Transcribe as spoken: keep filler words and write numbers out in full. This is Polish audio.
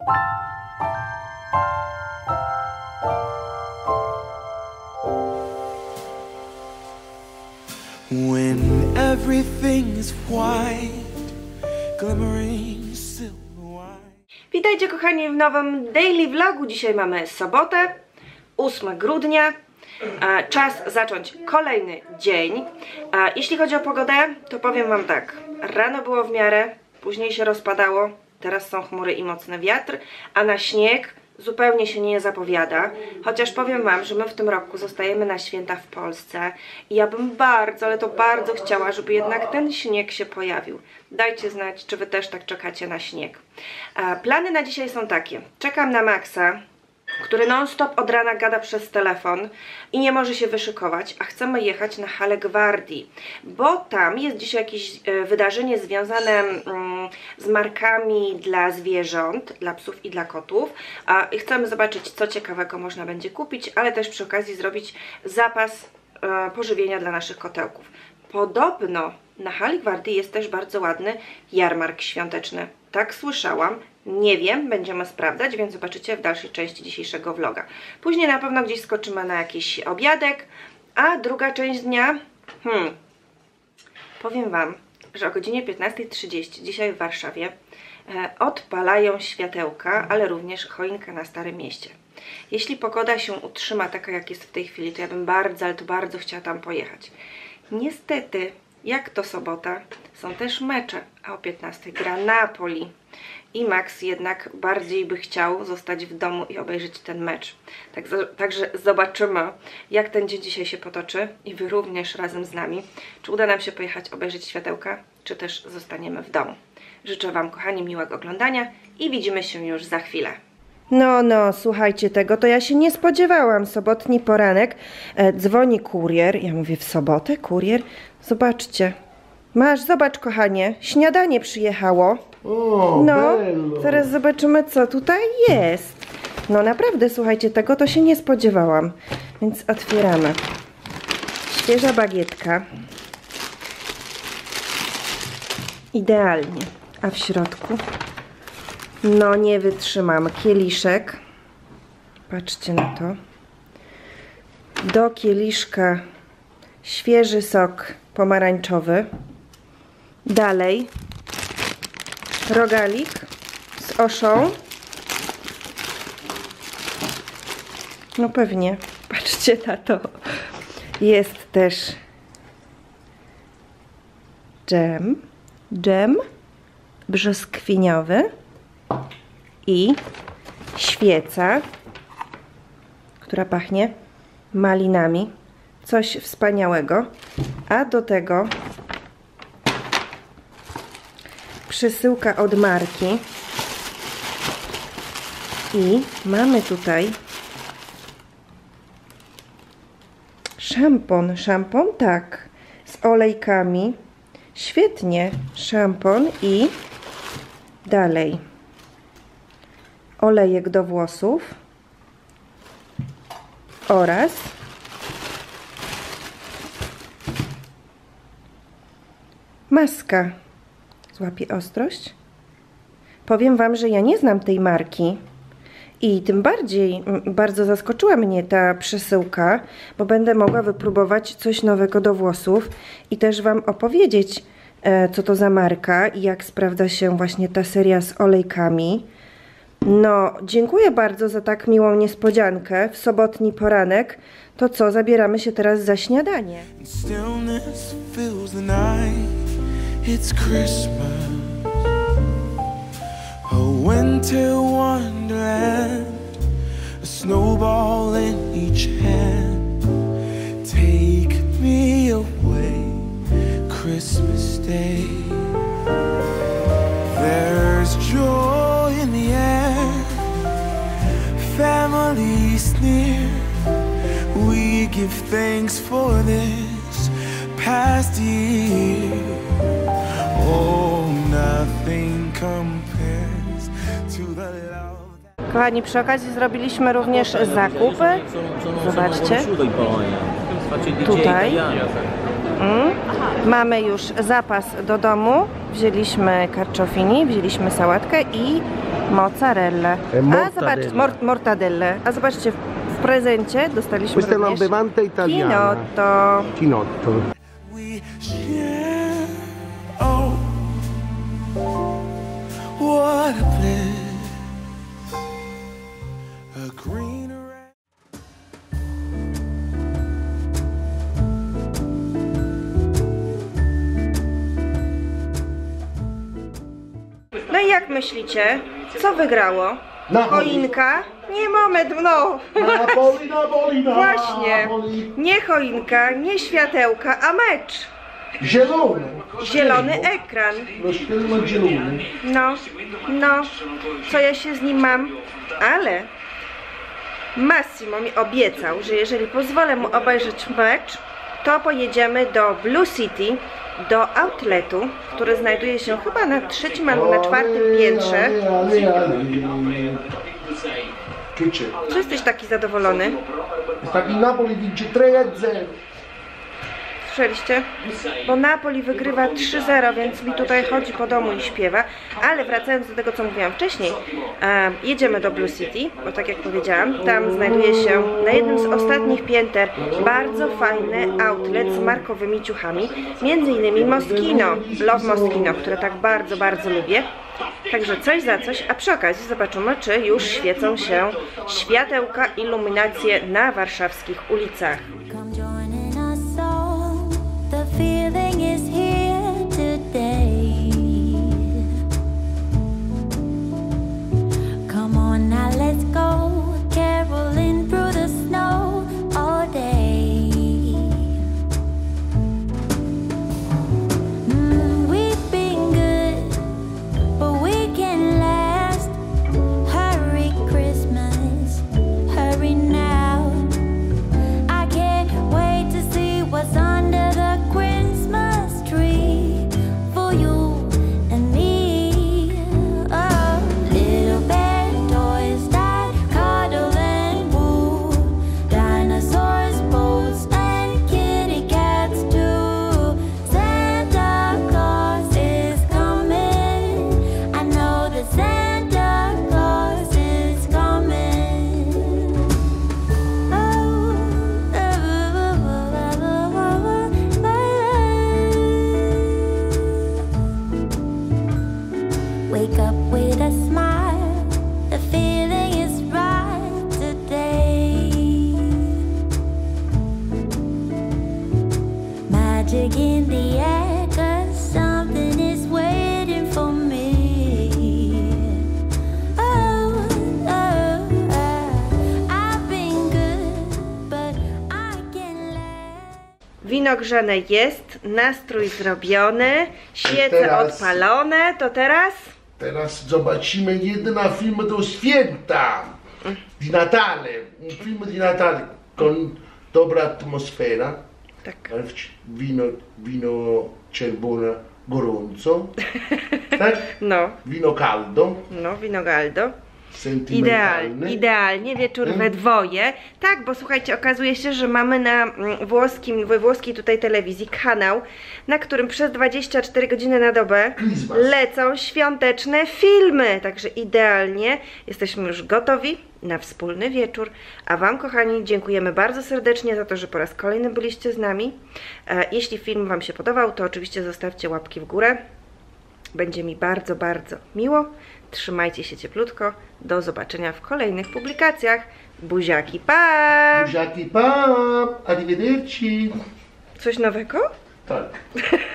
When everything is white, glimmering silver white. Witajcie kochani w nowym daily vlogu. Dzisiaj mamy sobotę, ósmego grudnia. Czas zacząć kolejny dzień. Jeśli chodzi o pogodę, to powiem wam tak. Rano było w miarę, później się rozpadało, teraz są chmury i mocny wiatr, a na śnieg zupełnie się nie zapowiada. Chociaż powiem wam, że my w tym roku zostajemy na święta w Polsce i ja bym bardzo, ale to bardzo chciała, żeby jednak ten śnieg się pojawił. Dajcie znać, czy wy też tak czekacie na śnieg. Plany na dzisiaj są takie. Czekam na Maxa, który non-stop od rana gada przez telefon i nie może się wyszykować, a chcemy jechać na Halę Gwardii, bo tam jest dzisiaj jakieś wydarzenie związane z markami dla zwierząt, dla psów i dla kotów, i chcemy zobaczyć, co ciekawego można będzie kupić, ale też przy okazji zrobić zapas pożywienia dla naszych kotełków. Podobno na Hali Gwardii jest też bardzo ładny jarmark świąteczny. Tak słyszałam. Nie wiem, będziemy sprawdzać, więc zobaczycie w dalszej części dzisiejszego vloga. Później na pewno gdzieś skoczymy na jakiś obiadek, a druga część dnia, hmm, powiem wam, że o godzinie piętnastej trzydzieści dzisiaj w Warszawie e, odpalają światełka, ale również choinkę na Starym Mieście. Jeśli pogoda się utrzyma taka, jak jest w tej chwili, to ja bym bardzo, ale to bardzo chciała tam pojechać. Niestety, jak to sobota, są też mecze, a o piętnastej gra Napoli. I Max jednak bardziej by chciał zostać w domu i obejrzeć ten mecz. Tak, także zobaczymy, jak ten dzień dzisiaj się potoczy i wy również razem z nami. Czy uda nam się pojechać obejrzeć światełka, czy też zostaniemy w domu. Życzę wam, kochani, miłego oglądania i widzimy się już za chwilę. No, no, słuchajcie tego, to ja się nie spodziewałam. Sobotni poranek, e, dzwoni kurier. Ja mówię, w sobotę kurier? Zobaczcie. Masz, zobacz, kochanie, śniadanie przyjechało. O, no, bello. Zaraz zobaczymy, co tutaj jest. No naprawdę, słuchajcie, tego to się nie spodziewałam. Więc otwieramy. Świeża bagietka. Idealnie. A w środku? No nie wytrzymam. Kieliszek. Patrzcie na to. Do kieliszka świeży sok pomarańczowy. Dalej rogalik z oszą. No pewnie. Patrzcie na to. Jest też dżem. Dżem brzoskwiniowy i świeca, która pachnie malinami. Coś wspaniałego. A do tego przesyłka od marki. I mamy tutaj szampon. Szampon, tak. Z olejkami. Świetnie. Szampon i dalej olejek do włosów oraz maska. Złapie ostrość. Powiem wam, że ja nie znam tej marki i tym bardziej bardzo zaskoczyła mnie ta przesyłka, bo będę mogła wypróbować coś nowego do włosów i też wam opowiedzieć, e, co to za marka i jak sprawdza się właśnie ta seria z olejkami. No, dziękuję bardzo za tak miłą niespodziankę w sobotni poranek. To co, zabieramy się teraz za śniadanie. Stillness fills the night. It's Christmas, a winter wonderland, a snowball in each hand. Take me away, Christmas Day. There's joy in the air, family's near. We give thanks for this past year. Oh, nothing compares to the love. Kochani, przy okazji zrobiliśmy również zakupy. Zobaczcie. Tutaj. Mm. Mamy już zapas do domu. Wzięliśmy karczofini, wzięliśmy sałatkę i Mozzarella. E A zobacz, mor mortadelle. A zobaczcie, w prezencie dostaliśmy Questa è una również bevanda italiana. Chinotto. Chinotto. We share. Oh, what a bliss. A greener. No i jak myślicie, co wygrało? Napoli. Choinka? Nie, moment, no. Napoli, Napoli, Właśnie. Nie choinka, nie światełka, a mecz. Zielone. Zielony ekran. Lo schermo zielone. No, no, co ja się z nim mam? Ale Massimo mi obiecał, że jeżeli pozwolę mu obejrzeć mecz, to pojedziemy do Blue City, do outletu, który znajduje się chyba na trzecim albo na czwartym piętrze. Che c'è? Czy jesteś taki zadowolony? Taki Napoli vince tre a zero. Słyszeliście? Bo Napoli wygrywa trzy zero, więc mi tutaj chodzi po domu i śpiewa. Ale wracając do tego, co mówiłam wcześniej, e, jedziemy do Blue City, bo tak jak powiedziałam, tam znajduje się na jednym z ostatnich pięter bardzo fajny outlet z markowymi ciuchami, między innymi Moschino, Love Moschino, które tak bardzo, bardzo lubię. Także coś za coś, a przy okazji zobaczymy, czy już świecą się światełka, iluminacje na warszawskich ulicach. Come join in our song. The feeling is here today. Come on now, let's go. Caroling through the snow all day. Mm, we've been good, but we can last. Hurry Christmas, hurry now. I can't wait to see what's under the Christmas tree for you and me. Oh, little bear toys that cuddle and woo, dinosaurs, boats, and kitty cats too. Santa Claus is coming. I know that Santa Claus is coming. Wake up with a smile. The feeling is right today. Magic in the air, 'cause something is waiting for me. Oh, oh, oh. I've been good, but I can let. Wino grzane jest, nastrój zrobiony, świece Teraz- odpalone, to teraz? Teraz zobaczymy jeden film do święta. Di Natale. Un film di Natale con dobra atmosfera. Tak. Vino, vino czerwone gorąco. Tak? No, Vino caldo. no, wino Galdo. Sentymentalny. Idealnie, idealnie, wieczór we Mm. dwoje. Tak, bo słuchajcie, okazuje się, że mamy na mm, włoskim, we włoskiej tutaj telewizji kanał, na którym przez dwadzieścia cztery godziny na dobę Christmas. lecą świąteczne filmy. Także idealnie, jesteśmy już gotowi na wspólny wieczór. A Wam, kochani, dziękujemy bardzo serdecznie za to, że po raz kolejny byliście z nami. E, jeśli film Wam się podobał, to oczywiście zostawcie łapki w górę. Będzie mi bardzo, bardzo miło. Trzymajcie się cieplutko. Do zobaczenia w kolejnych publikacjach. Buziaki, pa! Buziaki, pa! Arrivederci. Coś nowego? Tak.